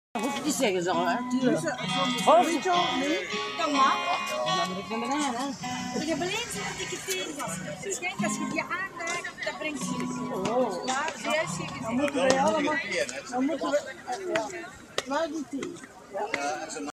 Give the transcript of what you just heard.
Hoef je niet zeggen zo, hè? Tuurlijk. Weet je wel, nee? Kan maar. Ik ben beneden, hè? Ik heb alleen zo'n dikke teen vast. Het schijnt als je die aanraakt, dat brengt je. Oh. Ja, zeer zeker. Dan moeten we allemaal... Dan moeten we... Ja. Maar die thee. Ja.